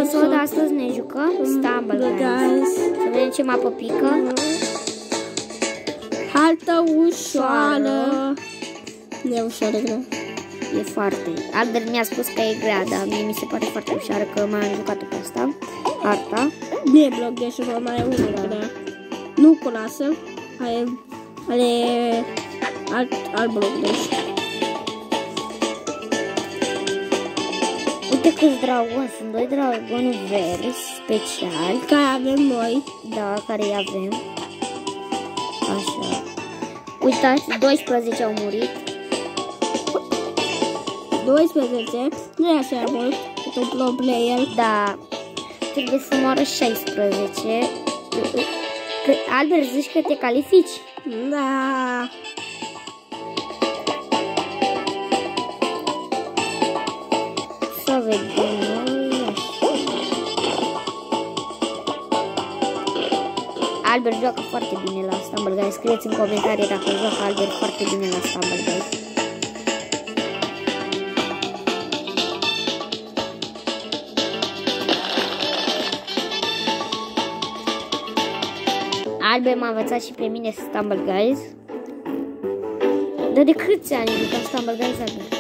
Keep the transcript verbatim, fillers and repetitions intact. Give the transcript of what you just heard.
episod, astăzi ne jucăm Stumble Guys. Să vedem ce mapă pică. Haltă ușoară. E ușoară, grea. E foarte. Albert mi-a spus că e grea, dar mie mi se pare foarte ușoară, că m-am jucat-o pe asta. Harta. Nu bloc de șură, mai e unul grea. Nu cu lasă. Are, are alt, alt bloc de șură. Uite câți dragoni, sunt doi dragoni verzi speciali. Care avem noi. Da, care îi avem. Așa. Uitați, doisprezece au murit. doisprezece, nu e așa mult, e un pro player. Da, trebuie să moară șaisprezece. Albert, zici că te califici? Da. Să vedem. Albert joacă foarte bine la Stumble Guys. Scrieți în comentarii dacă joacă Albert foarte bine la Stumble Guys. Albert m-a învățat și pe mine Stumble Guys. Dar de câți ani jucăm Stumble Guys, Albert?